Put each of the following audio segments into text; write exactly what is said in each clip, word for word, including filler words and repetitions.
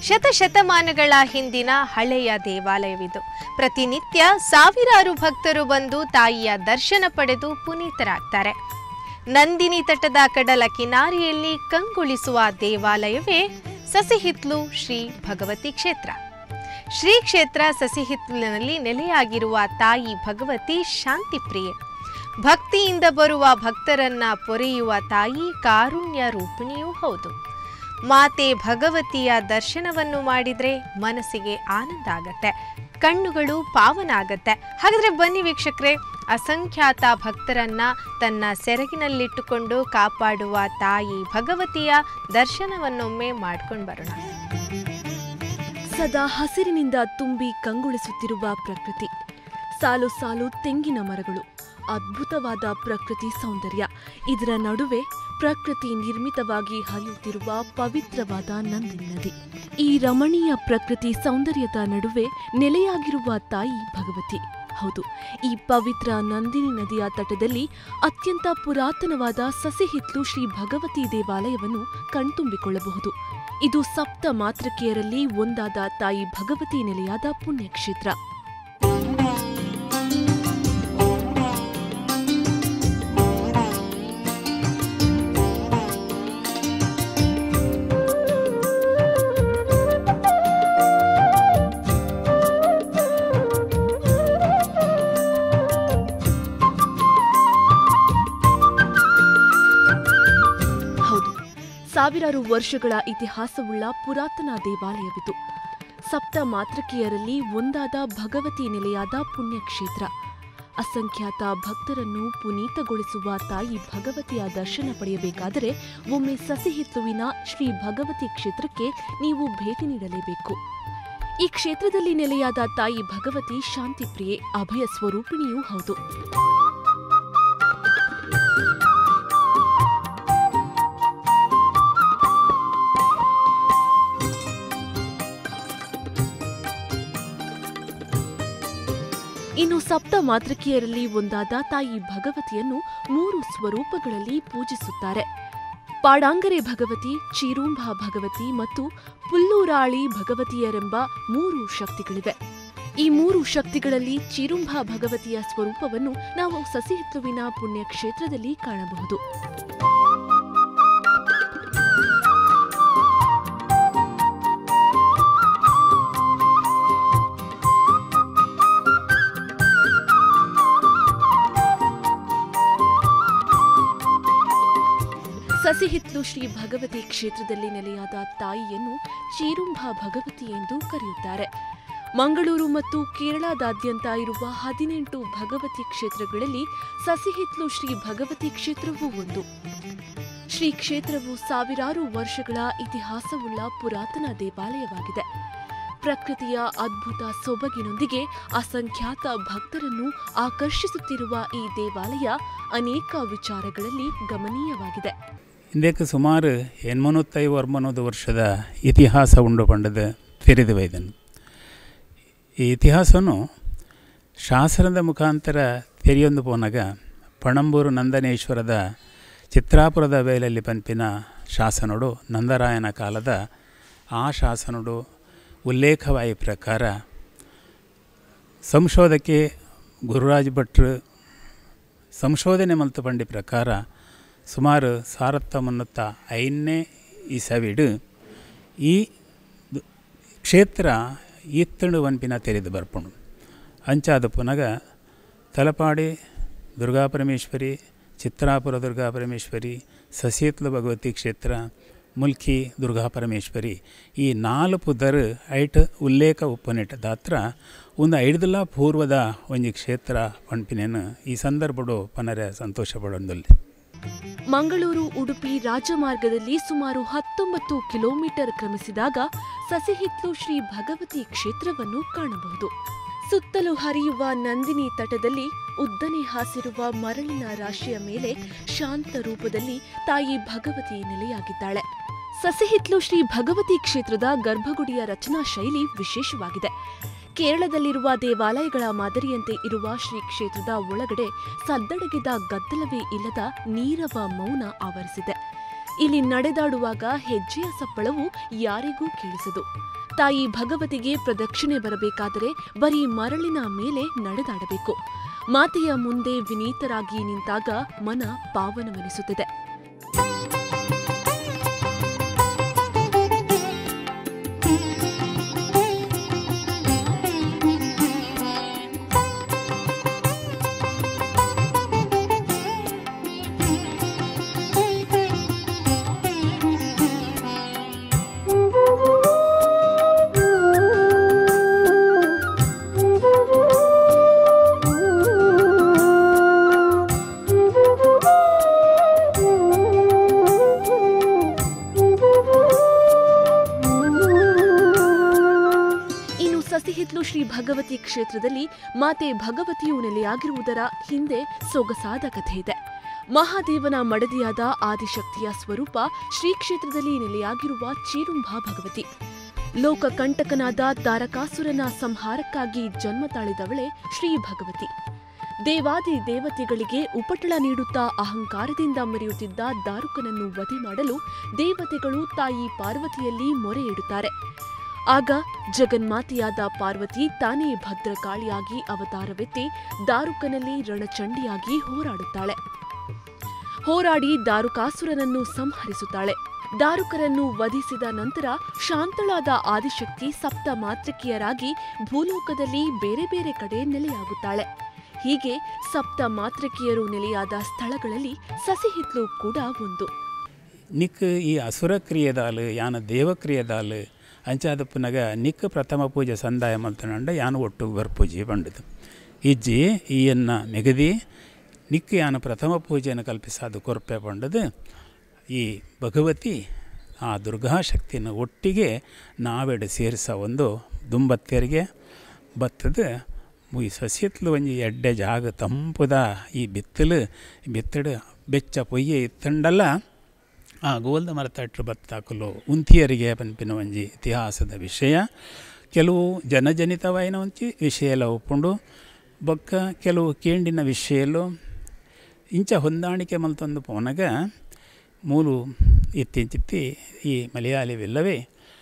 ಶತಶತಮಾನಗಳ ಹಿಂದಿನ ಹಳೆಯ ದೇವಾಲಯವಿದು. ಪ್ರತಿನಿತ್ಯ ಸಾವಿರಾರು ಭಕ್ತರು ಬಂದು ತಾಯಿಯ ದರ್ಶನ ಪಡೆದು ಪುನೀತರಾಗ್ತಾರೆ. ನಂದಿನಿ ತಟದ ಕಡಲ ಕಿನಾರಿಯಲ್ಲಿ ಕಂಗೊಳಿಸುವ ದೇವಾಲಯವೇ ಸಸಿಹಿತ್ಲು ಶ್ರೀ ಭಗವತಿ ಕ್ಷೇತ್ರ. ಶ್ರೀ ಕ್ಷೇತ್ರ ಸಸಿಹಿತ್ಲಿನಲ್ಲಿ ನೆಲೆಯಾಗಿರುವ ತಾಯಿ ಭಗವತಿ ಶಾಂತಿ ಪ್ರಿಯೆ. ಭಕ್ತಿಯಿಂದ ಬರುವ ಭಕ್ತರನ್ನ ಪೊರೆಯುವ ತಾಯಿ ಕಾರುಣ್ಯ ರೂಪಿಣಿಯೂ ಹೌದು. ಮಾತೆ ಭಗವತಿಯ ದರ್ಶನವನ್ನು ಮಾಡಿದ್ರೆ ಮನಸ್ಸಿಗೆ ಆನಂದ ಆಗತ್ತೆ, ಕಣ್ಣುಗಳು ಪಾವನ ಆಗತ್ತೆ. ಹಾಗಾದ್ರೆ ಬನ್ನಿ ವೀಕ್ಷಕರೇ, ಅಸಂಖ್ಯಾತ ಭಕ್ತರನ್ನ ತನ್ನ ಸೆರಗಿನಲ್ಲಿಟ್ಟುಕೊಂಡು ಕಾಪಾಡುವ ತಾಯಿ ಭಗವತಿಯ ದರ್ಶನವನ್ನೊಮ್ಮೆ ಮಾಡ್ಕೊಂಡು ಬರೋಣ. ಸದಾ ಹಸಿರಿನಿಂದ ತುಂಬಿ ಕಂಗೊಳಿಸುತ್ತಿರುವ ಪ್ರಕೃತಿ, ಸಾಲು ಸಾಲು ತೆಂಗಿನ ಮರಗಳು, ಅದ್ಭುತವಾದ ಪ್ರಕೃತಿ ಸೌಂದರ್ಯ. ಇದರ ನಡುವೆ ಪ್ರಕೃತಿ ನಿರ್ಮಿತವಾಗಿ ಹರಿಯುತ್ತಿರುವ ಪವಿತ್ರವಾದ ನಂದಿನಿ ನದಿ. ಈ ರಮಣೀಯ ಪ್ರಕೃತಿ ಸೌಂದರ್ಯದ ನಡುವೆ ನೆಲೆಯಾಗಿರುವ ತಾಯಿ ಭಗವತಿ. ಹೌದು, ಈ ಪವಿತ್ರ ನಂದಿನಿ ನದಿಯ ತಟದಲ್ಲಿ ಅತ್ಯಂತ ಪುರಾತನವಾದ ಸಸಿಹಿತ್ಲು ಶ್ರೀ ಭಗವತಿ ದೇವಾಲಯವನ್ನು ಕಣ್ತುಂಬಿಕೊಳ್ಳಬಹುದು. ಇದು ಸಪ್ತ ಮಾತೃಕೆಯರಲ್ಲಿ ಒಂದಾದ ತಾಯಿ ಭಗವತಿ ನೆಲೆಯಾದ ಪುಣ್ಯಕ್ಷೇತ್ರ. ಸಾವಿರಾರು ವರ್ಷಗಳ ಇತಿಹಾಸವುಳ್ಳ ಪುರಾತನ ದೇವಾಲಯವಿದು. ಸಪ್ತ ಮಾತೃಕೆಯರಲ್ಲಿ ಒಂದಾದ ಭಗವತಿ ನೆಲೆಯಾದ ಪುಣ್ಯಕ್ಷೇತ್ರ. ಅಸಂಖ್ಯಾತ ಭಕ್ತರನ್ನು ಪುನೀತಗೊಳಿಸುವ ತಾಯಿ ಭಗವತಿಯ ದರ್ಶನ ಪಡೆಯಬೇಕಾದರೆ ಒಮ್ಮೆ ಸಸಿಹಿತ್ಲುವಿನ ಶ್ರೀ ಭಗವತಿ ಕ್ಷೇತ್ರಕ್ಕೆ ನೀವು ಭೇಟಿ ನೀಡಲೇಬೇಕು. ಈ ಕ್ಷೇತ್ರದಲ್ಲಿ ನೆಲೆಯಾದ ತಾಯಿ ಭಗವತಿ ಶಾಂತಿ ಪ್ರಿಯೆ, ಅಭಯ ಸ್ವರೂಪಿಣಿಯೂ ಹೌದು. ಇನ್ನು ಸಪ್ತ ಮಾತೃಕೆಯರಲ್ಲಿ ಒಂದಾದ ತಾಯಿ ಭಗವತಿಯನ್ನು ಮೂರು ಸ್ವರೂಪಗಳಲ್ಲಿ ಪೂಜಿಸುತ್ತಾರೆ. ಪಾಡಾಂಗರೆ ಭಗವತಿ, ಚೀರುಂಬ ಭಗವತಿ ಮತ್ತು ಪುಲ್ಲೂರಾಳಿ ಭಗವತಿಯರೆಂಬ ಮೂರು ಶಕ್ತಿಗಳಿವೆ. ಈ ಮೂರು ಶಕ್ತಿಗಳಲ್ಲಿ ಚೀರುಂಬ ಭಗವತಿಯ ಸ್ವರೂಪವನ್ನು ನಾವು ಸಸಿಹಿತ್ಲುವಿನ ಪುಣ್ಯಕ್ಷೇತ್ರದಲ್ಲಿ ಕಾಣಬಹುದು. ಸಸಿಹಿತ್ಲು ಶ್ರೀ ಭಗವತಿ ಕ್ಷೇತ್ರದಲ್ಲಿ ನೆಲೆಯಾದ ತಾಯಿಯನ್ನು ಚೀರುಂಬ ಭಗವತಿ ಎಂದು ಕರೆಯುತ್ತಾರೆ. ಮಂಗಳೂರು ಮತ್ತು ಕೇರಳದಾದ್ಯಂತ ಇರುವ ಹದಿನೆಂಟು ಭಗವತಿ ಕ್ಷೇತ್ರಗಳಲ್ಲಿ ಸಸಿಹಿತ್ಲು ಶ್ರೀ ಭಗವತಿ ಕ್ಷೇತ್ರವೂ ಒಂದು. ಶ್ರೀ ಕ್ಷೇತ್ರವು ಸಾವಿರಾರು ವರ್ಷಗಳ ಇತಿಹಾಸವುಳ್ಳ ಪುರಾತನ ದೇವಾಲಯವಾಗಿದೆ. ಪ್ರಕೃತಿಯ ಅದ್ಭುತ ಸೊಬಗಿನೊಂದಿಗೆ ಅಸಂಖ್ಯಾತ ಭಕ್ತರನ್ನು ಆಕರ್ಷಿಸುತ್ತಿರುವ ಈ ದೇವಾಲಯ ಅನೇಕ ವಿಚಾರಗಳಲ್ಲಿ ಗಮನೀಯವಾಗಿದೆ. ಇದಕ್ಕೆ ಸುಮಾರು ಎನ್ಮನೂತ್ತೈವ ಒರ್ಮನೂದು ವರ್ಷದ ಇತಿಹಾಸ ಉಂಡು ಪಂಡದ ತೆರೆದು ಇದನ್ನು. ಈ ಇತಿಹಾಸವನ್ನು ಶಾಸನದ ಮುಖಾಂತರ ತೆರೆಯೊಂದು ಪೋನಾಗ ಪಣಂಬೂರು ನಂದನೇಶ್ವರದ ಚಿತ್ರಾಪುರದ ಬೇಲಲ್ಲಿ ಪಂಪಿನ ಶಾಸನೋಡು ನಂದರಾಯನ ಕಾಲದ ಆ ಶಾಸನೋಡು ಉಲ್ಲೇಖವಾಯಿ ಪ್ರಕಾರ ಸಂಶೋಧಕ್ಕೆ ಗುರುರಾಜ್ ಭಟ್ರು ಸಂಶೋಧನೆ ಮಲ್ತು ಪಂಡಿ ಪ್ರಕಾರ ಸುಮಾರು ಸಾರತ್ತ ಮುನ್ನೂತ್ತ ಐದನೇ ಇಸವಿಡು ಈ ಕ್ಷೇತ್ರ ಈತ್ತಂಡು ವನ್ಪಿನ ತೆರೆದು ಬರ್ಪುಂಡು. ಅಂಚಾದ ಪುನಗ ತಲಪಾಡಿ ದುರ್ಗಾಪರಮೇಶ್ವರಿ, ಚಿತ್ರಾಪುರ ದುರ್ಗಾಪರಮೇಶ್ವರಿ, ಸಸಿಹಿತ್ಲು ಭಗವತಿ ಕ್ಷೇತ್ರ, ಮುಲ್ಕಿ ದುರ್ಗಾಪರಮೇಶ್ವರಿ ಈ ನಾಲ್ಕು ದರ ಐಟ್ ಉಲ್ಲೇಖ ಉಪ್ಪನಿಟ್ಟ ದಾತ್ರ ಒಂದು ಐಡ್ದಲ್ಲ ಪೂರ್ವದ ಒಂಜಿ ಕ್ಷೇತ್ರ ಪಂಪಿನೇನು ಈ ಸಂದರ್ಭಡು ಪನರೆ ಸಂತೋಷ ಪಡೊಂದಲ್ಲಿ. ಮಂಗಳೂರು ಉಡುಪಿ ರಾಜಮಾರ್ಗದಲ್ಲಿ ಸುಮಾರು ಹತ್ತೊಂಬತ್ತು ಕಿಲೋಮೀಟರ್ ಕ್ರಮಿಸಿದಾಗ ಸಸಿಹಿತ್ಲು ಶ್ರೀ ಭಗವತಿ ಕ್ಷೇತ್ರವನ್ನು ಕಾಣಬಹುದು. ಸುತ್ತಲೂ ಹರಿಯುವ ನಂದಿನಿ ತಟದಲ್ಲಿ ಉದ್ದನೆ ಹಾಸಿರುವ ಮರಳಿನ ರಾಶಿಯ ಮೇಲೆ ಶಾಂತ ರೂಪದಲ್ಲಿ ತಾಯಿ ಭಗವತಿ ನೆಲೆಯಾಗಿದ್ದಾಳೆ. ಸಸಿಹಿತ್ಲು ಶ್ರೀ ಭಗವತಿ ಕ್ಷೇತ್ರದ ಗರ್ಭಗುಡಿಯ ರಚನಾ ಶೈಲಿ ವಿಶೇಷವಾಗಿದೆ. ಕೇರಳದಲ್ಲಿರುವ ದೇವಾಲಯಗಳ ಮಾದರಿಯಂತೆ ಇರುವ ಶ್ರೀ ಕ್ಷೇತ್ರದ ಒಳಗಡೆ ಸದ್ದಡಗಿದ ಗದ್ದಲವೇ ಇಲ್ಲದ ನೀರವ ಮೌನ ಆವರಿಸಿದೆ. ಇಲ್ಲಿ ನಡೆದಾಡುವಾಗ ಹೆಜ್ಜೆಯ ಸಪ್ಪಳವು ಯಾರಿಗೂ ಕೇಳಿಸದು. ತಾಯಿ ಭಗವತಿಗೆ ಪ್ರದಕ್ಷಿಣೆ ಬರಬೇಕಾದರೆ ಬರೀ ಮರಳಿನ ಮೇಲೆ ನಡೆದಾಡಬೇಕು. ಮಾತೆಯ ಮುಂದೆ ವಿನೀತರಾಗಿ ನಿಂತಾಗ ಮನ ಪಾವನವೆನಿಸುತ್ತದೆ. ಸಸಿಹಿತ್ಲು ಶ್ರೀ ಭಗವತಿ ಕ್ಷೇತ್ರದಲ್ಲಿ ಮಾತೆ ಭಗವತಿಯು ನೆಲೆಯಾಗಿರುವುದರ ಹಿಂದೆ ಸೊಗಸಾದ ಕಥೆಯಿದೆ. ಮಹಾದೇವನ ಮಡದಿಯಾದ ಆದಿಶಕ್ತಿಯ ಸ್ವರೂಪ ಶ್ರೀ ಕ್ಷೇತ್ರದಲ್ಲಿ ನೆಲೆಯಾಗಿರುವ ಚೀರುಂಬ ಭಗವತಿ. ಲೋಕಕಂಟಕನಾದ ತಾರಕಾಸುರನ ಸಂಹಾರಕ್ಕಾಗಿ ಜನ್ಮ ತಾಳಿದವಳೆ ಶ್ರೀ ಭಗವತಿ. ದೇವಾದಿ ದೇವತೆಗಳಿಗೆ ಉಪಟಳ ನೀಡುತ್ತಾ ಅಹಂಕಾರದಿಂದ ಮೆರೆಯುತ್ತಿದ್ದ ದಾರುಕನನ್ನು ವಧೆ ಮಾಡಲು ದೇವತೆಗಳು ತಾಯಿ ಪಾರ್ವತಿಯಲ್ಲಿ ಮೊರೆ ಇಡುತ್ತಾರೆ. ಆಗ ಜಗನ್ಮಾತೆಯಾದ ಪಾರ್ವತಿ ತಾನೇ ಭದ್ರಕಾಳಿಯಾಗಿ ಅವತಾರವೆತ್ತಿ ದಾರುಕನಲ್ಲಿ ರಣಚಂಡಿಯಾಗಿ ಹೋರಾಡುತ್ತಾಳೆ. ಹೋರಾಡಿ ದಾರುಕಾಸುರನನ್ನು ಸಂಹರಿಸುತ್ತಾಳೆ. ದಾರುಕರನ್ನು ವಧಿಸಿದ ನಂತರ ಶಾಂತಳಾದ ಆದಿಶಕ್ತಿ ಸಪ್ತ ಮಾತೃಕೆಯರಾಗಿ ಭೂಲೋಕದಲ್ಲಿ ಬೇರೆ ಬೇರೆ ಕಡೆ ನೆಲೆಯಾಗುತ್ತಾಳೆ. ಹೀಗೆ ಸಪ್ತ ಮಾತೃಕೆಯರು ನೆಲೆಯಾದ ಸ್ಥಳಗಳಲ್ಲಿ ಸಸಿಹಿತ್ಲು ಕೂಡ ಒಂದು. ನಿಕ್ ಈ ಅಸುರ ಕ್ರಿಯೆದಾಲು ಯಾನ ದೇವಕ್ರಿಯೆದಾಲು ಅಂಚಾದ ಪುನಗ ನಿಕ್ ಪ್ರಥಮ ಪೂಜೆ ಸಂದಾಯ ಮಲ್ತನಂಡ ಯಾನು ಒಟ್ಟು ಬರ್ಪೂಜೆ ಬಂಡದು ಇಜ್ಜಿ ಈಯನ್ನ ಮೆಗದಿ ನಿಕ್ ಯಾನು ಪ್ರಥಮ ಪೂಜೆಯನ್ನು ಕಲ್ಪಿಸಾದು ಕೊರಪೆ ಬಂಡದು ಈ ಭಗವತಿ ಆ ದುರ್ಗಾಶಕ್ತಿಯನ್ನು ಒಟ್ಟಿಗೆ ನಾವೆಡೆ ಸೇರಿಸ ಒಂದು ದುಂಬತ್ತೆರಿಗೆ ಬತ್ತದ ಈ ಸಸಿಹಿತ್ಲು ಒಂಜಿ ಎಡ್ಡೆ ಜಾಗ ತಂಪುದ ಈ ಬಿತ್ತಲು ಬಿತ್ತಡು ಬೆಚ್ಚ ಪೊಯ್ಯೆ ಇತ್ತಂಡಲ್ಲ ಆ ಗೋಲ್ದ ಮರತಟ್ರು ಬತ್ತಾಕಲು ಉಂತಿಯರಿಗೆ ಪನ್ಪಿನ ಒಂಜಿ ಇತಿಹಾಸದ ವಿಷಯ ಕೆಲವು ಜನಜನಿತವಾಯಿನ ಒಂಚಿ ವಿಷಯ ಎಲ್ಲ ಒಪ್ಪುಂಡು ಬೊಕ್ಕ ಕೆಲವು ಕೇಂಡಿನ ವಿಷಯಲು ಇಂಚ ಹೊಂದಾಣಿಕೆ ಮಲ್ತೊಂದು ಪೋನಗ ಮೂಲು ಇತ್ತಿಂಚಿತ್ತಿ ಈ ಮಲಯಾಳಿವಿಲ್ಲವೇ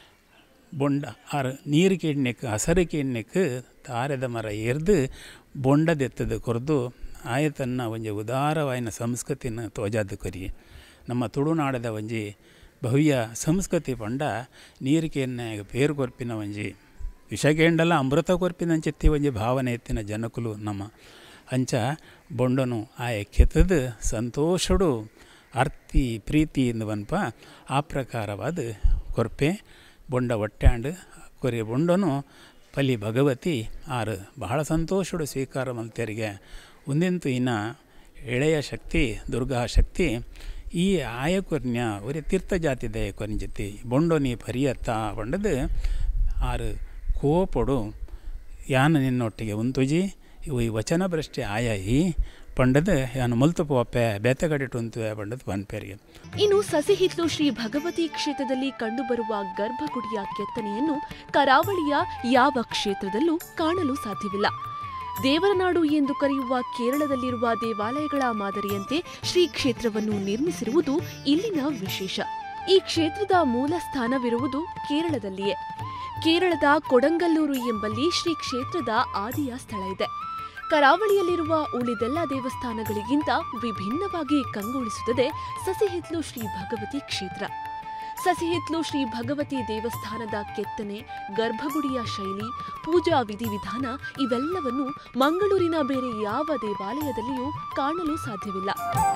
ಬೊಂಡ ಆರು ನೀರು ಕೇಣ್ಯಕ್ಕೆ ಹಸರು ಕೇಣ್ಯಕ್ಕೆ ತಾರೆದ ಮರ ಏರ್ದು ಬೊಂಡದೆತ್ತದ ಕೊರೆದು ಆಯತನ್ನ ಒಂಜಿ ಉದಾರವಾಯಿನ ಸಂಸ್ಕೃತಿನ ತೋಜಾದ ಕೊರಿ ನಮ್ಮ ತುಳುನಾಡದ ಒಂಜಿ ಭವ್ಯ ಸಂಸ್ಕೃತಿ ಪಂಡ ನೀರಿಕೆಯನ್ನ ಪೇರು ಕೊರ್ಪಿನ ಒಂಜಿ ವಿಷಗೇಂಡಲ ಅಮೃತ ಕೊರ್ಪಿನ ಅಂಚೆತ್ತಿ ಒಂಜಿ ಭಾವನೆ ಎತ್ತಿನ ಜನಕುಲು ನಮ್ಮ ಅಂಚ ಬೊಂಡನು ಆಯ ಕೆತ್ತದ ಸಂತೋಷಡು ಅರ್ತಿ ಪ್ರೀತಿ ಎಂದುವನ್ಪ ಆ ಪ್ರಕಾರವಾದ ಕೊರ್ಪೆ ಬೊಂಡ ಒಟ್ಟ್ಯಾಂಡು ಕೊರಿ ಬೊಂಡನು ಪಲಿ ಭಗವತಿ ಆರು ಬಹಳ ಸಂತೋಷಡು ಸ್ವೀಕಾರ ಮಲ್ತೆರಿಗೆ ಒಂದಿಂತು ಇನ್ನು ಎಳೆಯ ಶಕ್ತಿ ದುರ್ಗಾ ಶಕ್ತಿ ಈ ಆಯಕೊರ್ನ್ಯ ಒರೆ ತೀರ್ಥ ಜಾತಿದೆ ಕೊರಿಂಜತಿ ಬೊಂಡೋನಿ ಪರಿಯತ್ತ ಬಂಡದು ಆರು ಕೋಪಡು ಯಾನ ನಿನ್ನೊಟ್ಟಿಗೆ ಉಂತುಜಿ ಈ ವಚನ ಭ್ರಷ್ಟೆ ಆಯಾಯಿ ಪಂಡದು ಯಾನು ಮುಲ್ತು ಪೋಪೆ ಬೆತ್ತಗಡಿಟ್ಟು ಉಂತು ಬಂಡದು ಪನ್ಪೇರಿಗೆ. ಇನ್ನು ಸಸಿಹಿತ್ಲು ಶ್ರೀ ಭಗವತಿ ಕ್ಷೇತ್ರದಲ್ಲಿ ಕಂಡುಬರುವ ಗರ್ಭಗುಡಿಯ ಕೆತ್ತನೆಯನ್ನು ಕರಾವಳಿಯ ಯಾವ ಕ್ಷೇತ್ರದಲ್ಲೂ ಕಾಣಲು ಸಾಧ್ಯವಿಲ್ಲ. ದೇವರನಾಡು ಎಂದು ಕರೆಯುವ ಕೇರಳದಲ್ಲಿರುವ ದೇವಾಲಯಗಳ ಮಾದರಿಯಂತೆ ಶ್ರೀ ಕ್ಷೇತ್ರವನ್ನು ನಿರ್ಮಿಸಿರುವುದು ಇಲ್ಲಿನ ವಿಶೇಷ. ಈ ಕ್ಷೇತ್ರದ ಮೂಲ ಸ್ಥಾನವಿರುವುದು ಕೇರಳದಲ್ಲಿಯೇ. ಕೇರಳದ ಕೊಡಂಗಲ್ಲೂರು ಎಂಬಲ್ಲಿ ಶ್ರೀ ಕ್ಷೇತ್ರದ ಆದಿಯ ಸ್ಥಳ ಇದೆ. ಕರಾವಳಿಯಲ್ಲಿರುವ ಉಳಿದೆಲ್ಲ ದೇವಸ್ಥಾನಗಳಿಗಿಂತ ವಿಭಿನ್ನವಾಗಿ ಕಂಗೊಳಿಸುತ್ತದೆ ಸಸಿಹಿತ್ಲು ಶ್ರೀ ಭಗವತಿ ಕ್ಷೇತ್ರ. ಸಸಿಹಿತ್ಲು ಶ್ರೀ ಭಗವತಿ ದೇವಸ್ಥಾನದ ಕೆತ್ತನೆ, ಗರ್ಭಗುಡಿಯ ಶೈಲಿ, ಪೂಜಾ ವಿಧಿವಿಧಾನ ಇವೆಲ್ಲವನ್ನು ಮಂಗಳೂರಿನ ಬೇರೆ ಯಾವ ದೇವಾಲಯದಲ್ಲಿಯೂ ಕಾಣಲು ಸಾಧ್ಯವಿಲ್ಲ.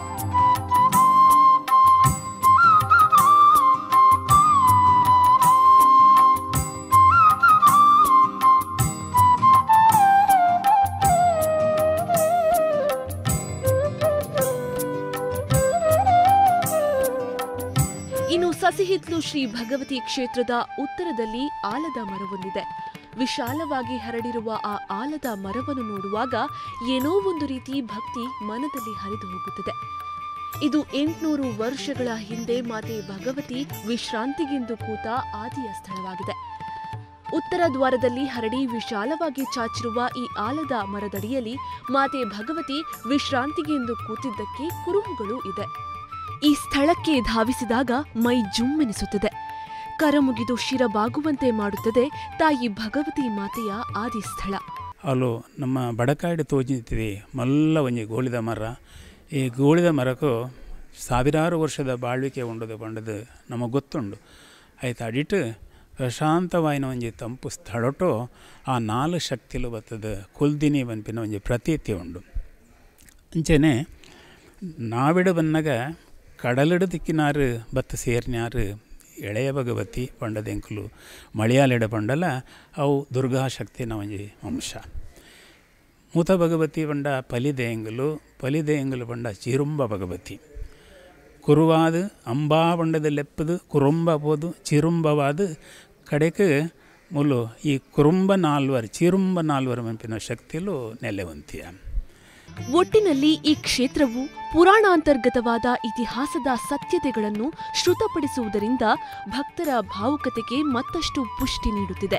ಇನ್ನು ಸಸಿಹಿತ್ಲು ಶ್ರೀ ಭಗವತಿ ಕ್ಷೇತ್ರದ ಉತ್ತರದಲ್ಲಿ ಆಲದ ಮರವೊಂದಿದೆ. ವಿಶಾಲವಾಗಿ ಹರಡಿರುವ ಆ ಆಲದ ಮರವನ್ನು ನೋಡುವಾಗ ಏನೋ ಒಂದು ರೀತಿ ಭಕ್ತಿ ಮನದಲ್ಲಿ ಹರಿದು ಹೋಗುತ್ತದೆ. ಇದು ಎಂಟುನೂರು ವರ್ಷಗಳ ಹಿಂದೆ ಮಾತೆ ಭಗವತಿ ವಿಶ್ರಾಂತಿಗೆಂದು ಕೂತ ಆದಿಯ ಸ್ಥಳವಾಗಿದೆ. ಉತ್ತರ ದ್ವಾರದಲ್ಲಿ ಹರಡಿ ವಿಶಾಲವಾಗಿ ಚಾಚಿರುವ ಈ ಆಲದ ಮರದಡಿಯಲ್ಲಿ ಮಾತೆ ಭಗವತಿ ವಿಶ್ರಾಂತಿಗೆಂದು ಕೂತಿದ್ದಕ್ಕೆ ಕುರುಹುಗಳು ಇದೆ. ಈ ಸ್ಥಳಕ್ಕೆ ಧಾವಿಸಿದಾಗ ಮೈ ಜುಮ್ಮೆನಿಸುತ್ತದೆ. ಕರಮುಗಿದು ಶಿರಬಾಗುವಂತೆ ಮಾಡುತ್ತದೆ ತಾಯಿ ಭಗವತಿ ಮಾತೆಯ ಆದಿ ಸ್ಥಳ. ಅಲ್ಲೂ ನಮ್ಮ ಬಡಕಾಡಿ ತೋಜಿತಿದೆ ಮಲ್ಲ ಒಂಜಿ ಗೋಳಿದ ಮರ. ಈ ಗೋಳಿದ ಮರಕ್ಕೂ ಸಾವಿರಾರು ವರ್ಷದ ಬಾಳ್ವಿಕೆ ಉಂಡದು ಪಂಡದು ನಮಗೆ ಗೊತ್ತುಂಡು. ಆಯ್ತು ಅಡಿಟ್ಟು ಪ್ರಶಾಂತವಾಯಿನ ಒಂಜಿ ತಂಪು ಸ್ಥಳಟು ಆ ನಾಲ್ಕು ಶಕ್ತಿಲು ಬರ್ತದೆ ಕುಲ್ದಿನಿ ಬನ್ಪಿನ ಒಂಜಿ ಪ್ರತೀತಿ ಉಂಡು. ಅಂಚೆನೆ ನಾವಿಡು ಬನ್ನಾಗ ಕಡಲಿಡು ತಿಕ್ಕಿನಾರು ಬತ್ತ ಸೇರ್ನ್ಯಾರು ಎಳೆಯ ಭಗವತಿ ಪಂಡದೆಂಕುಲು ಮಲಯಾಳಿಡ ಪಂಡಲ ಅವು ದುರ್ಗಾಶಕ್ತಿನ ಒಂಜಿ ಅಂಶ. ಮೂತ ಭಗವತಿ ಪಂಡ ಪಲಿದೆಂಗುಲು ಪಲಿದೆಂಗುಲು ಪಂಡ ಚಿರುಂಬ ಭಗವತಿ. ಕುರುವಾದು ಅಂಬಾ ಪಂಡದ ಲೆಪ್ಪದು ಕುರುಂಬ ಪೋದು ಚಿರುಂಬವಾದು ಕಡೆಗೆ ಮುಲು ಈ ಕುರುಂಬ ನಾಲ್ವರು ಚಿರುಂಬ ನಾಲ್ವರು ಮಂಪಿನ ಶಕ್ತಿಲು ನೆಲೆವಂತಿಯ. ಒಟ್ಟಿನಲ್ಲಿ ಈ ಕ್ಷೇತ್ರವು ಪುರಾಣಾಂತರ್ಗತವಾದ ಇತಿಹಾಸದ ಸತ್ಯತೆಗಳನ್ನು ಶ್ರುತಪಡಿಸುವುದರಿಂದ ಭಕ್ತರ ಭಾವುಕತೆಗೆ ಮತ್ತಷ್ಟು ಪುಷ್ಟಿ ನೀಡುತ್ತಿದೆ.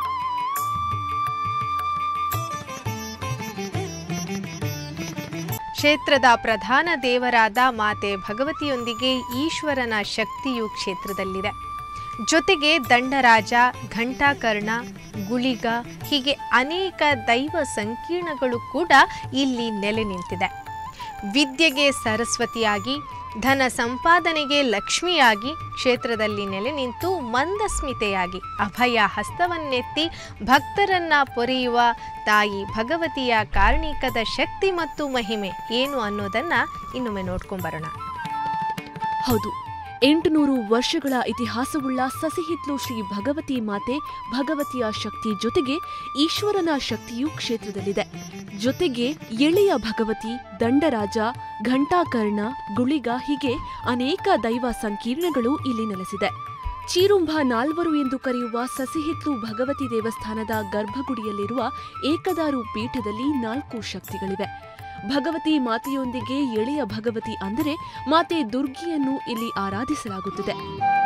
ಕ್ಷೇತ್ರದ ಪ್ರಧಾನ ದೇವರಾದ ಮಾತೆ ಭಗವತಿಯೊಂದಿಗೆ ಈಶ್ವರನ ಶಕ್ತಿಯು ಕ್ಷೇತ್ರದಲ್ಲಿದೆ. ಜೊತೆಗೆ ದಂಡರಾಜ, ಘಂಟಾಕರ್ಣ, ಗುಳಿಗ ಹೀಗೆ ಅನೇಕ ದೈವ ಸಂಕೀರ್ಣಗಳು ಕೂಡ ಇಲ್ಲಿ ನೆಲೆ ನಿಂತಿದೆ. ವಿದ್ಯೆಗೆ ಸರಸ್ವತಿಯಾಗಿ, ಧನ ಸಂಪಾದನೆಗೆ ಲಕ್ಷ್ಮಿಯಾಗಿ ಕ್ಷೇತ್ರದಲ್ಲಿ ನೆಲೆ ನಿಂತು ಮಂದಸ್ಮಿತೆಯಾಗಿ ಅಭಯ ಹಸ್ತವನ್ನೆತ್ತಿ ಭಕ್ತರನ್ನ ಪೊರೆಯುವ ತಾಯಿ ಭಗವತಿಯ ಕಾರಣಿಕದ ಶಕ್ತಿ ಮತ್ತು ಮಹಿಮೆ ಏನು ಅನ್ನೋದನ್ನ ಇನ್ನೊಮ್ಮೆ ನೋಡ್ಕೊಂಬರೋಣ. ಹೌದು, ಎಂಟುನೂರು ವರ್ಷಗಳ ಇತಿಹಾಸವುಳ್ಳ ಸಸಿಹಿತ್ಲು ಶ್ರೀ ಭಗವತಿ ಮಾತೆ ಭಗವತಿಯ ಶಕ್ತಿ ಜೊತೆಗೆ ಈಶ್ವರನ ಶಕ್ತಿಯೂ ಕ್ಷೇತ್ರದಲ್ಲಿದೆ. ಜೊತೆಗೆ ಎಳೆಯ ಭಗವತಿ, ದಂಡರಾಜ, ಘಂಟಾಕರ್ಣ, ಗುಳಿಗ ಹೀಗೆ ಅನೇಕ ದೈವ ಸಂಕೀರ್ಣಗಳು ಇಲ್ಲಿ ನೆಲೆಸಿದೆ. ಚೀರುಂಬ ನಾಲ್ವರು ಎಂದು ಕರೆಯುವ ಸಸಿಹಿತ್ಲು ಭಗವತಿ ದೇವಸ್ಥಾನದ ಗರ್ಭಗುಡಿಯಲ್ಲಿರುವ ಏಕದಾರು ಪೀಠದಲ್ಲಿ ನಾಲ್ಕು ಶಕ್ತಿಗಳಿವೆ. ಭಗವತಿ ಮಾತೆಯೊಂದಿಗೆ ಎಳೆಯ ಭಗವತಿ ಅಂದರೆ ಮಾತೆ ದುರ್ಗಿಯನ್ನು ಇಲ್ಲಿ ಆರಾಧಿಸಲಾಗುತ್ತದೆ.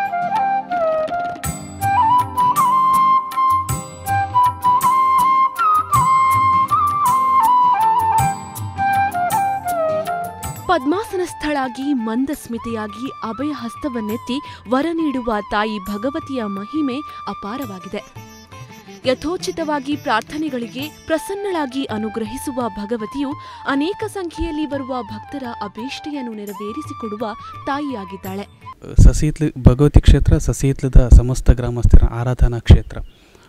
ಪದ್ಮಾಸನಸ್ಥಳಾಗಿ ಮಂದಸ್ಮಿತೆಯಾಗಿ ಅಭಯ ಹಸ್ತವನ್ನೆತ್ತಿ ವರ ನೀಡುವ ತಾಯಿ ಭಗವತಿಯ ಮಹಿಮೆ ಅಪಾರವಾಗಿದೆ. ಯಥೋಚಿತವಾಗಿ ಪ್ರಾರ್ಥನೆಗಳಿಗೆ ಪ್ರಸನ್ನಳಾಗಿ ಅನುಗ್ರಹಿಸುವ ಭಗವತಿಯು ಅನೇಕ ಸಂಖ್ಯೆಯಲ್ಲಿ ಬರುವ ಭಕ್ತರ ಅಭೀಷ್ಟೆಯನ್ನು ನೆರವೇರಿಸಿಕೊಡುವ ತಾಯಿಯಾಗಿದ್ದಾಳೆ. ಸಸಿಹಿತ್ಲು ಭಗವತಿ ಕ್ಷೇತ್ರ ಸಸಿಹಿತ್ಲದ ಸಮಸ್ತ ಗ್ರಾಮಸ್ಥರ ಆರಾಧನಾ ಕ್ಷೇತ್ರ.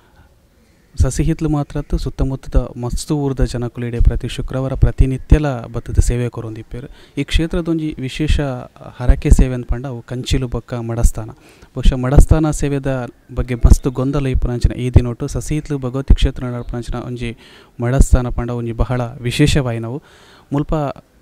ಸಸಿಹಿತ್ಲು ಮಾತ್ರ ಸುತ್ತಮುತ್ತದ ಮಸ್ತು ಊರದ ಜನಕುಲಿಡೆ ಪ್ರತಿ ಶುಕ್ರವಾರ ಪ್ರತಿನಿತ್ಯಲ ಬತ್ತದ ಸೇವೆ ಕೊರೊಂದಿಪ್ಪೇರು. ಈ ಕ್ಷೇತ್ರದೊಂಜಿ ವಿಶೇಷ ಹರಕೆ ಸೇವೆ ಅಂದ್ಪಂಡ ಅವು ಕಂಚಿಲು ಬೊಕ್ಕ ಮಡಸ್ಥಾನ. ಬಹುಶಃ ಮಡಸ್ಥಾನ ಸೇವೆದ ಬಗ್ಗೆ ಮಸ್ತು ಗೊಂದಲ ಇಪ್ಪುನಂಚಿನ ಈ ದಿನೊಟ್ಟು ಸಸಿಹಿತ್ಲು ಭಗವತಿ ಕ್ಷೇತ್ರ ನಡಪುನಂಚಿನ ಒಂಜಿ ಮಡಸ್ಥಾನ ಪಂಡ ಒಂಜಿ ಬಹಳ ವಿಶೇಷವಾಯಿನವು. ಮುಲ್ಪ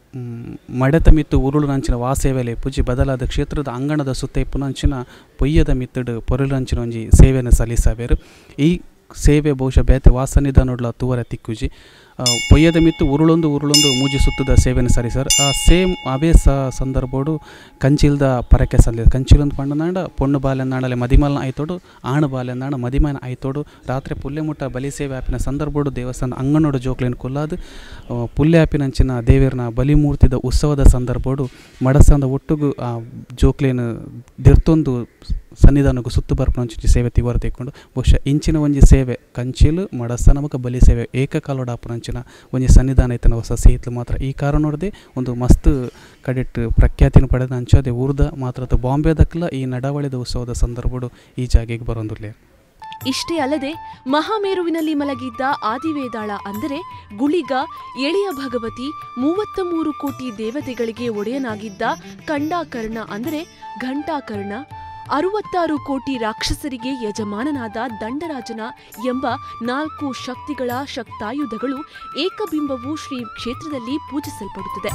ಮಡೆತ ಮಿತ್ತು ಉರುಳು ನಂಚಿನ ವಾ ಸೇವೆಲೆ ಪೂಜಿ ಬದಲಾದ ಕ್ಷೇತ್ರದ ಅಂಗಣದ ಸುತ್ತ ಇಪ್ಪುನಂಚಿನ ಪೊಯ್ಯದ ಮಿತ್ತಡು ಪೊರುಲಂಚಿನ ಒಂಜಿ ಸೇವೆಯನ್ನು ಸಲ್ಲಿಸಬೇರು. ಈ ಸೇವೆ ಬಹುಶಃ ಬೇತೆ ವಾಸನಿದ ನೋಡ್ಲ ತೂವರ ತಿಕ್ಕುಜಿ ಪೊಯ್ಯದ ಮಿತ್ತು ಉರುಳೊಂದು ಉರುಳೊಂದು ಮೂಜಿ ಸುತ್ತದ ಸೇವೆನ ಸರಿ ಸರ್. ಆ ಸೇಮ್ ಅವೇ ಸ ಸಂದರ್ಭಡು ಕಂಚಿಲ್ದ ಪರಕೆ ಸಲ್ಲಿ ಕಂಚಿಲೊಂದು ಪಂಡನಾಂಡ ಪೊಣ್ಣು ಬಾಲ್ಯನಾಡಲೆ ಮದಿಮಲ್ನ ಆಯ್ತೋಡು ಆಣು ಬಾಲ್ಯನಾಡ ಮದಿಮನ ಆಯ್ತೋಡು ರಾತ್ರಿ ಪುಲ್ಲೆ ಮುಟ್ಟ ಬಲಿ ಸೇವೆ ಆಪಿನ ಸಂದರ್ಭಡು ದೇವಸ್ಥಾನ ಅಂಗನೋಡು ಜೋಕ್ಲೇನು ಕೊಲ್ಲಾದು ಪುಲ್ಲೆ ಆಪಿನಂಚಿನ ದೇವರನ ಬಲಿಮೂರ್ತಿದ ಉತ್ಸವದ ಸಂದರ್ಭಡು ಮಡಸ್ಥಾನದ ಒಟ್ಟುಗು ಆ ಜೋಕ್ಲೇನು ದಿರ್ತೊಂದು ಸನ್ನಿಧಾನಕ್ಕೂ ಸುತ್ತು ಬರ್ಪುನಂಚಿ ಸೇವೆ ತಿವರ ತೆಕ್ಕೊಂಡು ಬಹುಶಃ ಇಂಚಿನ ಒಂಜಿ ಸೇವೆ ಕಂಚಿಲು ಮಡಸ್ಥಾನ ಬೊಕ ಬಲಿ ಸೇವೆ ಏಕಕಾಲೋಡ ಆಪುನಂಚಿನ ಒಂಜಿ ಸನ್ನಿಧಾನ ಐತೆ ನಾವು ಸಸಿಹಿತ್ಲು ಮಾತ್ರ. ಈ ಕಾರಣ ನೋಡದೆ ಒಂದು ಮಸ್ತ್ ಕಡೆಟ್ ಪ್ರಖ್ಯಾತಿನ ಪಡೆದ ಅಂಚದೆ ಊರ್ದ ಮಾತ್ರ ಬಾಂಬೆದಕ್ಕೆಲ್ಲ ಈ ನಡಾವಳಿದ ಉತ್ಸವದ ಸಂದರ್ಭಡು ಈ ಜಾಗೆಗೆ ಬರೋದಿಲ್ಲ. ಇಷ್ಟೇ ಅಲ್ಲದೆ ಮಹಾಮೇರುವಿನಲ್ಲಿ ಮಲಗಿದ್ದ ಆದಿವೇದಾಳ ಅಂದರೆ ಗುಳಿಗ, ಎಳೆಯ ಭಗವತಿ, ಮೂವತ್ತ ಮೂರು ಕೋಟಿ ದೇವತೆಗಳಿಗೆ ಒಡೆಯನಾಗಿದ್ದ ಕಂಡಾಕರ್ಣ ಅಂದರೆ ಘಂಟಾಕರ್ಣ, ಅರುವತ್ತಾರು ಕೋಟಿ ರಾಕ್ಷಸರಿಗೆ ಯಜಮಾನನಾದ ದಂಡರಾಜನ ಎಂಬ ನಾಲ್ಕು ಶಕ್ತಿಗಳ ಶಕ್ತಾಯುಧಗಳು ಏಕಬಿಂಬವು ಶ್ರೀ ಕ್ಷೇತ್ರದಲ್ಲಿ ಪೂಜಿಸಲ್ಪಡುತ್ತದೆ.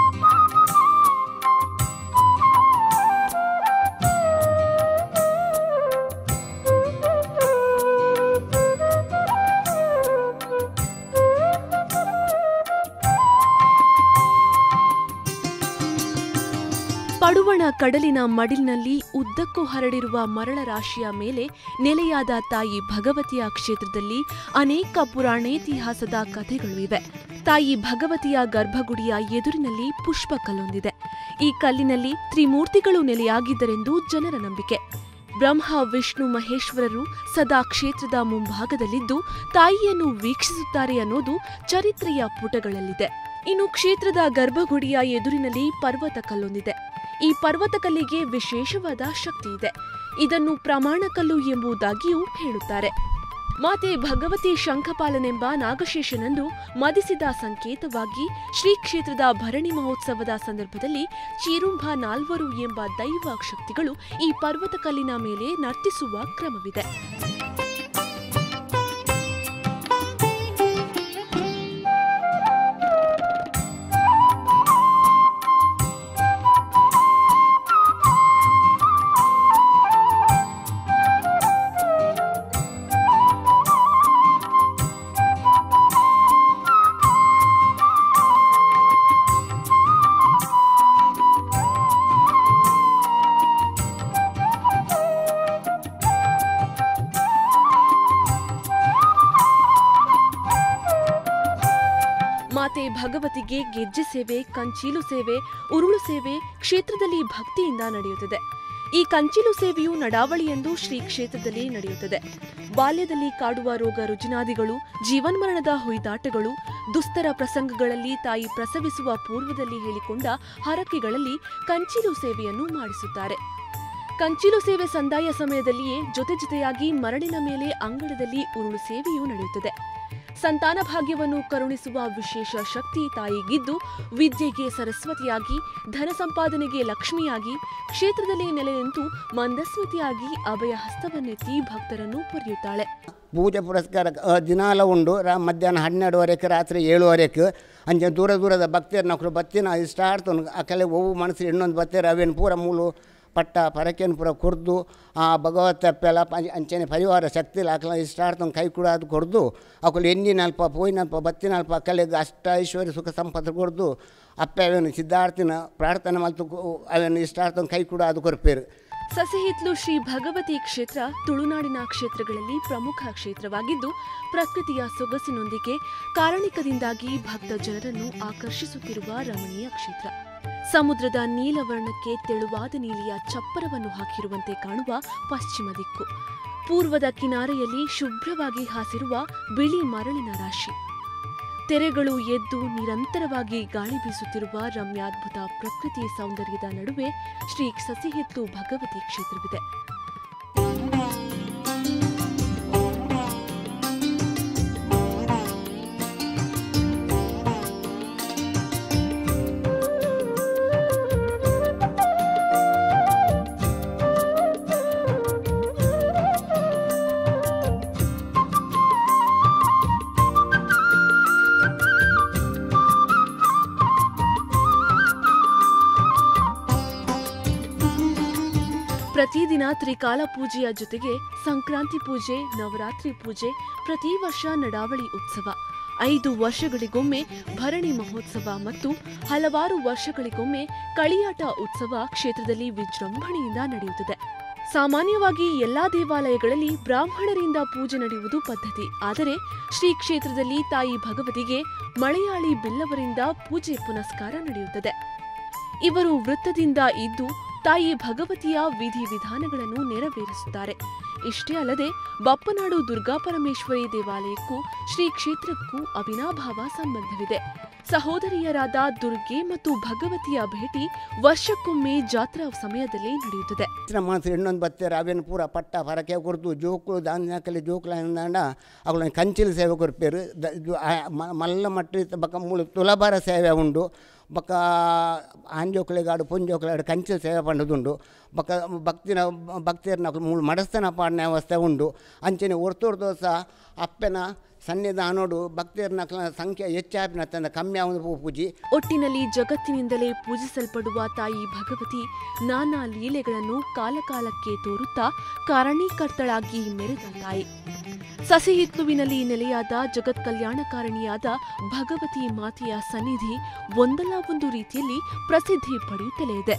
ಪಡುವಣ ಕಡಲಿನ ಮಡಿಲಿನಲ್ಲಿ ಉದ್ದಕ್ಕೂ ಹರಡಿರುವ ಮರಳ ರಾಶಿಯ ಮೇಲೆ ನೆಲೆಯಾದ ತಾಯಿ ಭಗವತಿಯ ಕ್ಷೇತ್ರದಲ್ಲಿ ಅನೇಕ ಪುರಾಣೇತಿಹಾಸದ ಕಥೆಗಳು ಇವೆ. ತಾಯಿ ಭಗವತಿಯ ಗರ್ಭಗುಡಿಯ ಎದುರಿನಲ್ಲಿ ಪುಷ್ಪಕಲ್ಲೊಂದಿದೆ. ಈ ಕಲ್ಲಿನಲ್ಲಿ ತ್ರಿಮೂರ್ತಿಗಳು ನೆಲೆಯಾಗಿದ್ದರೆಂದು ಜನರ ನಂಬಿಕೆ. ಬ್ರಹ್ಮ ವಿಷ್ಣು ಮಹೇಶ್ವರರು ಸದಾ ಕ್ಷೇತ್ರದ ಮುಂಭಾಗದಲ್ಲಿದ್ದು ತಾಯಿಯನ್ನು ವೀಕ್ಷಿಸುತ್ತಾರೆ ಅನ್ನೋದು ಚರಿತ್ರೆಯ ಪುಟಗಳಲ್ಲಿದೆ. ಇನ್ನು ಕ್ಷೇತ್ರದ ಗರ್ಭಗುಡಿಯ ಎದುರಿನಲ್ಲಿ ಪರ್ವತ ಕಲ್ಲೊಂದಿದೆ. ಈ ಪರ್ವತ ಕಲ್ಲಿಗೆ ವಿಶೇಷವಾದ ಶಕ್ತಿ ಇದೆ. ಇದನ್ನು ಪ್ರಮಾಣ ಕಲ್ಲು ಎಂಬುದಾಗಿಯೂ ಹೇಳುತ್ತಾರೆ. ಮಾತೆ ಭಗವತಿ ಶಂಖಪಾಲನೆಂಬ ನಾಗಶೇಷನನ್ನು ಮದಿಸಿದ ಸಂಕೇತವಾಗಿ ಶ್ರೀ ಕ್ಷೇತ್ರದ ಭರಣಿ ಮಹೋತ್ಸವದ ಸಂದರ್ಭದಲ್ಲಿ ಚೀರುಂಬ ನಾಲ್ವರು ಎಂಬ ದೈವ ಶಕ್ತಿಗಳು ಈ ಪರ್ವತ ಕಲ್ಲಿನ ಮೇಲೆ ನರ್ತಿಸುವ ಕ್ರಮವಿದೆ. ಮಾತೆ ಭಗವತಿಗೆ ಗೆಜ್ಜೆ ಸೇವೆ, ಕಂಚೀಲು ಸೇವೆ, ಉರುಳು ಸೇವೆ ಕ್ಷೇತ್ರದಲ್ಲಿ ಭಕ್ತಿಯಿಂದ ನಡೆಯುತ್ತದೆ. ಈ ಕಂಚೀಲು ಸೇವೆಯು ನಡಾವಳಿಯೆಂದು ಶ್ರೀ ಕ್ಷೇತ್ರದಲ್ಲಿ ನಡೆಯುತ್ತದೆ. ಬಾಲ್ಯದಲ್ಲಿ ಕಾಡುವ ರೋಗ ರುಜಿನಾದಿಗಳು, ಜೀವನ್ಮರಣದ ಹೊಯ್ದಾಟಗಳು, ದುಸ್ತರ ಪ್ರಸಂಗಗಳಲ್ಲಿ ತಾಯಿ ಪ್ರಸವಿಸುವ ಪೂರ್ವದಲ್ಲಿ ಹೇಳಿಕೊಂಡ ಹರಕೆಗಳಲ್ಲಿ ಕಂಚೀಲು ಸೇವೆಯನ್ನು ಮಾಡಿಸುತ್ತಾರೆ. ಕಂಚೀಲು ಸೇವೆ ಸಂದಾಯ ಸಮಯದಲ್ಲಿಯೇ ಜೊತೆ ಜೊತೆಯಾಗಿ ಮರಳಿನ ಮೇಲೆ ಅಂಗಳದಲ್ಲಿ ಉರುಳು ಸೇವೆಯೂ ನಡೆಯುತ್ತದೆ. ಸಂತಾನ ಭಾಗ್ಯವನ್ನು ಕರುಣಿಸುವ ವಿಶೇಷ ಶಕ್ತಿ ತಾಯಿಗಿದ್ದು, ವಿದ್ಯೆಗೆ ಸರಸ್ವತಿಯಾಗಿ, ಧನ ಸಂಪಾದನೆಗೆ ಲಕ್ಷ್ಮಿಯಾಗಿ, ಕ್ಷೇತ್ರದಲ್ಲಿ ನೆಲೆ ನಿಂತು ಮಂದಸ್ಮೃತಿಯಾಗಿ ಅಭಯ ಹಸ್ತವನ್ನೆತ್ತಿ ಭಕ್ತರನ್ನು ಪೊರೆಯುತ್ತಾಳೆ. ಪೂಜೆ ಪುರಸ್ಕಾರ ದಿನಾಲ ಉಂಡು. ರಾ ಮಧ್ಯಾಹ್ನ ಹನ್ನೆರಡುವರೆಗೆ ರಾತ್ರಿ ಏಳುವರೆಗೆ ಅಂಚೆ ದೂರ ದೂರದ ಭಕ್ತರು ನಕರು ಬತ್ತಿನ ಇಷ್ಟ ಆಡ್ತು ಆ ಕಲೆ ಒವು ಮನಸ್ಸು ಇನ್ನೊಂದು ಬತ್ತೇರು ಅವೇನು ಪೂರ ಮೂಲು ಪಟ್ಟ ಪರಕೆಯನ್ನು ಪೂರ ಕುರ್ದು ಆ ಭಗವತ್ ಅಪ್ಪೆಲ್ಲ ಅಂಚನೆ ಪರಿವಾರ ಶಕ್ತಿ ಆಕಲ ಇಷ್ಟ ಆಡ್ತಂಗೆ ಕೈ ಕೂಡ ಅದು ಕೊಡ್ದು ಅಕಲು ಎಣ್ಣಿನಲ್ಪ ಪೋಯಿನಲ್ಪ ಬತ್ತಿನಲ್ಪ ಕಲೆಗೆ ಅಷ್ಟ ಐಶ್ವರ್ಯ ಸುಖ ಸಂಪತ್ತು ಕೊಡ್ದು ಅಪ್ಪ ಅವೇನು ಸಿದ್ಧಾರ್ಥಿನ ಪ್ರಾರ್ಥನೆ ಮತ್ತು ಅವೇನು ಇಷ್ಟ ಆಡ್ತಂಗೆ ಕೈ ಕೂಡ ಅದು ಕೊರ್ಪೇರು. ಸಸಿಹಿತ್ಲು ಶ್ರೀ ಭಗವತಿ ಕ್ಷೇತ್ರ ತುಳುನಾಡಿನ ಕ್ಷೇತ್ರಗಳಲ್ಲಿ ಪ್ರಮುಖ ಕ್ಷೇತ್ರವಾಗಿದ್ದು, ಪ್ರಕೃತಿಯ ಸೊಗಸಿನೊಂದಿಗೆ ಕಾರಣಿಕದಿಂದಾಗಿ ಭಕ್ತ ಜನರನ್ನು ಆಕರ್ಷಿಸುತ್ತಿರುವ ರಮಣೀಯ ಕ್ಷೇತ್ರ. ಸಮುದ್ರದ ನೀಲವರ್ಣಕ್ಕೆ ತೆಳುವಾದ ನೀಲಿಯ ಚಪ್ಪರವನ್ನು ಹಾಕಿರುವಂತೆ ಕಾಣುವ ಪಶ್ಚಿಮ ದಿಕ್ಕು, ಪೂರ್ವದ ಕಿನಾರೆಯಲ್ಲಿ ಶುಭ್ರವಾಗಿ ಹಾಸಿರುವ ಬಿಳಿ ಮರಳಿನ ರಾಶಿ, ತೆರೆಗಳು ಎದ್ದು ನಿರಂತರವಾಗಿ ಗಾಳಿ ಬೀಸುತ್ತಿರುವ ರಮ್ಯಾದ್ಭುತ ಪ್ರಕೃತಿ ಸೌಂದರ್ಯದ ನಡುವೆ ಶ್ರೀ ಸಸಿಹಿತ್ಲು ಭಗವತಿ ಕ್ಷೇತ್ರವಿದೆ. ಪ್ರತಿದಿನ ತ್ರಿಕಾಲ ಪೂಜೆಯ ಜೊತೆಗೆ ಸಂಕ್ರಾಂತಿ ಪೂಜೆ, ನವರಾತ್ರಿ ಪೂಜೆ, ಪ್ರತಿ ವರ್ಷ ನಡಾವಳಿ ಉತ್ಸವ, ಐದು ವರ್ಷಗಳಿಗೊಮ್ಮೆ ಭರಣಿ ಮಹೋತ್ಸವ ಮತ್ತು ಹಲವಾರು ವರ್ಷಗಳಿಗೊಮ್ಮೆ ಕಳಿಯಾಟ ಉತ್ಸವ ಕ್ಷೇತ್ರದಲ್ಲಿ ವಿಜೃಂಭಣೆಯಿಂದ ನಡೆಯುತ್ತದೆ. ಸಾಮಾನ್ಯವಾಗಿ ಎಲ್ಲಾ ದೇವಾಲಯಗಳಲ್ಲಿ ಬ್ರಾಹ್ಮಣರಿಂದ ಪೂಜೆ ನಡೆಯುವುದು ಪದ್ಧತಿ. ಆದರೆ ಶ್ರೀ ಕ್ಷೇತ್ರದಲ್ಲಿ ತಾಯಿ ಭಗವತಿಗೆ ಮಲಯಾಳಿ ಬಿಲ್ಲವರಿಂದ ಪೂಜೆ ಪುನಸ್ಕಾರ ನಡೆಯುತ್ತದೆ. ಇವರು ವೃತ್ತದಿಂದ ಇದ್ದು ತಾಯಿ ಭಗವತಿಯ ವಿಧಿ ವಿಧಾನಗಳನ್ನು ನೆರವೇರಿಸುತ್ತಾರೆ. ಇಷ್ಟೇ ಅಲ್ಲದೆ ಬಪ್ಪನಾಡು ದುರ್ಗಾಪರಮೇಶ್ವರಿ ದೇವಾಲಯಕ್ಕೂ ಶ್ರೀ ಕ್ಷೇತ್ರಕ್ಕೂ ಅವಿನಾಭಾವ ಸಂಬಂಧವಿದೆ. ಸಹೋದರಿಯರಾದ ದುರ್ಗೆ ಮತ್ತು ಭಗವತಿಯ ಭೇಟಿ ವರ್ಷಕ್ಕೊಮ್ಮೆ ಜಾತ್ರಾ ಸಮಯದಲ್ಲಿ ನಡೆಯುತ್ತದೆ. ಇನ್ನೊಂದು ಬತ್ತೇರು ಅವೇನು ಪೂರ ಪಟ್ಟ ಪರಕೆ ಕೊಡ್ತು ಜೋಕು ದಾಂಜಾಕಲಿ ಜೋಕುಲಾಂಡ ಅವಳ ಕಂಚಿಲು ಸೇವೆ ಕೊರ್ಪೇರು. ಮಲ್ಲ ಮಟ್ಟ ಬಕ್ಕ ಮೂಳು ತುಲಭಾರ ಸೇವೆ ಉಂಡು. ಬಕ್ಕ ಆಂಜೋಕಲೆಗಾಡು ಪುಂಜೋಕಲೆಗಾಡು ಕಂಚಿಲು ಸೇವೆ ಪಂಡದುಂಡು. ಬಕ್ಕ ಭಕ್ತಿನ ಭಕ್ತಿಯರ್ನ ಮೂಳು ಮಡಸ್ತನ ಪಾಡಿನ ವ್ಯವಸ್ಥೆ ಉಂಡು. ಅಂಚನೆ ಹೊರ್ತೊರ್ದು ಸಹ ಅಪ್ಪನ ಸನ್ನಿಧಾನೋಡು ಭಕ್ತಿಯರ್ನ ಸಂಖ್ಯೆ ಹೆಚ್ಚಾಪಿನ ತಂದ ಕಮ್ಮಿ ಆಗುವ ಪೂಜೆ. ಒಟ್ಟಿನಲ್ಲಿ ಜಗತ್ತಿನಿಂದಲೇ ಪೂಜಿಸಲ್ಪಡುವ ತಾಯಿ ಭಗವತಿ ನಾನಾ ಲೀಲೆಗಳನ್ನು ಕಾಲಕಾಲಕ್ಕೆ ತೋರುತ್ತಾ ಕಾರಣೀಕರ್ತಳಾಗಿ ಮೆರೆದ ತಾಯಿ. ಸಸಿಹಿತ್ಲುವಿನಲ್ಲಿ ನೆಲೆಯಾದ ಜಗತ್ ಕಲ್ಯಾಣಕಾರಣಿಯಾದ ಭಗವತಿ ಮಾತೆಯ ಸನ್ನಿಧಿ ಒಂದಲ್ಲ ಒಂದು ರೀತಿಯಲ್ಲಿ ಪ್ರಸಿದ್ಧಿ ಪಡೆಯುತ್ತಲೇ ಇದೆ.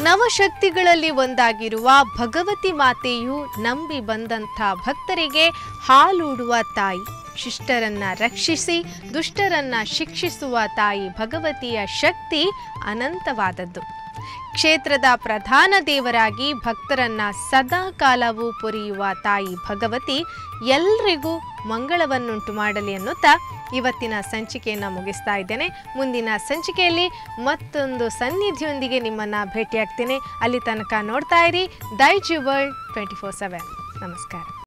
ನವಶಕ್ತಿಗಳಲ್ಲಿ ಒಂದಾಗಿರುವ ಭಗವತಿ ಮಾತೆಯು ನಂಬಿ ಬಂದಂಥ ಭಕ್ತರಿಗೆ ಹಾಲೂಡುವ ತಾಯಿ. ಶಿಷ್ಟರನ್ನ ರಕ್ಷಿಸಿ ದುಷ್ಟರನ್ನ ಶಿಕ್ಷಿಸುವ ತಾಯಿ ಭಗವತಿಯ ಶಕ್ತಿ ಅನಂತವಾದದ್ದು. ಕ್ಷೇತ್ರದ ಪ್ರಧಾನ ದೇವರಾಗಿ ಭಕ್ತರನ್ನ ಸದಾ ಕಾಲವೂ ಪೊರೆಯುವ ತಾಯಿ ಭಗವತಿ ಎಲ್ರಿಗೂ ಮಂಗಳವನ್ನುಂಟು ಮಾಡಲಿ ಅನ್ನುತ್ತಾ ಇವತ್ತಿನ ಸಂಚಿಕೆಯನ್ನು ಮುಗಿಸ್ತಾ ಇದ್ದೇನೆ. ಮುಂದಿನ ಸಂಚಿಕೆಯಲ್ಲಿ ಮತ್ತೊಂದು ಸನ್ನಿಧಿಯೊಂದಿಗೆ ನಿಮ್ಮನ್ನು ಭೇಟಿಯಾಗ್ತೇನೆ. ಅಲ್ಲಿ ತನಕ ನೋಡ್ತಾ ಇರಿ Daijiworld twenty four seven. ನಮಸ್ಕಾರ.